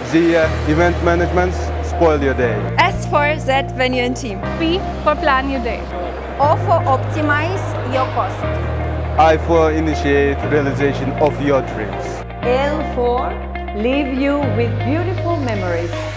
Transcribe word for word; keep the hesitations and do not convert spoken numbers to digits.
Z uh, event management, spoil your day. S for Z when you're in team. P for plan your day. O for optimize your cost. I for initiate realization of your dreams. L for leave you with beautiful memories.